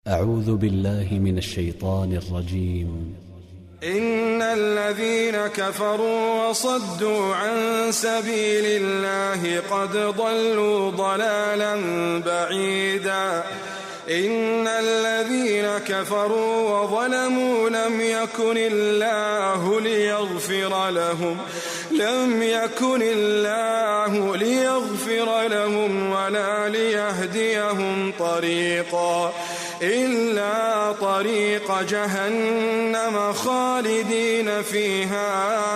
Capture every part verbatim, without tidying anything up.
أعوذ بالله من الشيطان الرجيم. إن الذين كفروا وصدوا عن سبيل الله قد ضلوا ضلالا بعيدا. إن الذين كفروا وظلموا لم يكن الله ليغفر لهم لم يكن الله ليغفر لهم ولا ليهديهم طريقا إلا طريق جهنم خالدين فيها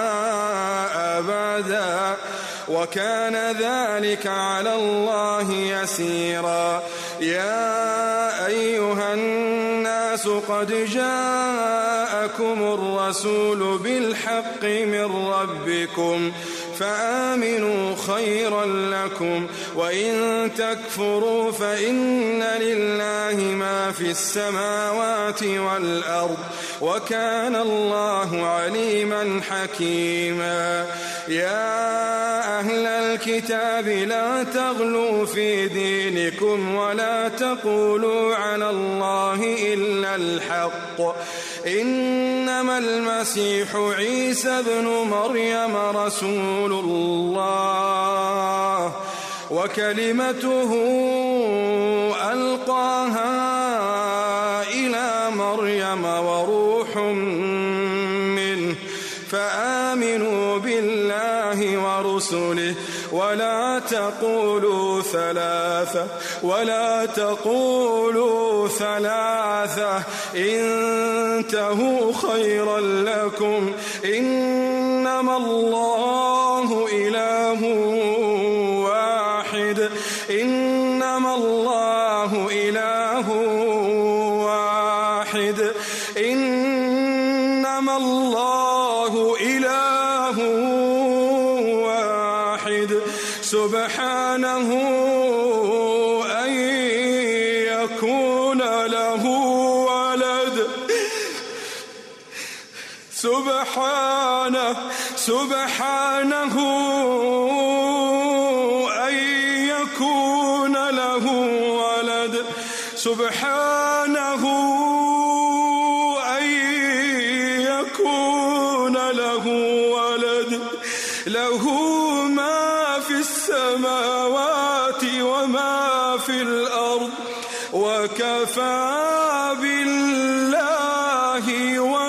أبدا وكان ذلك على الله يسيرا. يا أيها الناس قد جاءكم الرسول بالحق من ربكم فآمنوا خيرا لكم وإن تكفروا فإن لله ما في السماوات والأرض وكان الله عليما حكيما. يا أهل الكتاب لا تغلوا في دينكم ولا تقولوا على الله إلا الحق إنما المسيح عيسى ابن مريم رسول الله وكلمته ألقاها إلى مريم وروح منه فآمنوا بالله ورسله ولا تقولوا ثلاثة ولا تقولوا ثلاثة انتهوا خيرا لكم إنما الله إله واحد إنما الله إله واحد إنما الله إله واحد سبحانه أن يكون له ولد سبحانه سبحانه أن يكون له ولد سبحانه أن يكون له ولد له ما في السماوات وما في الأرض وكفى بالله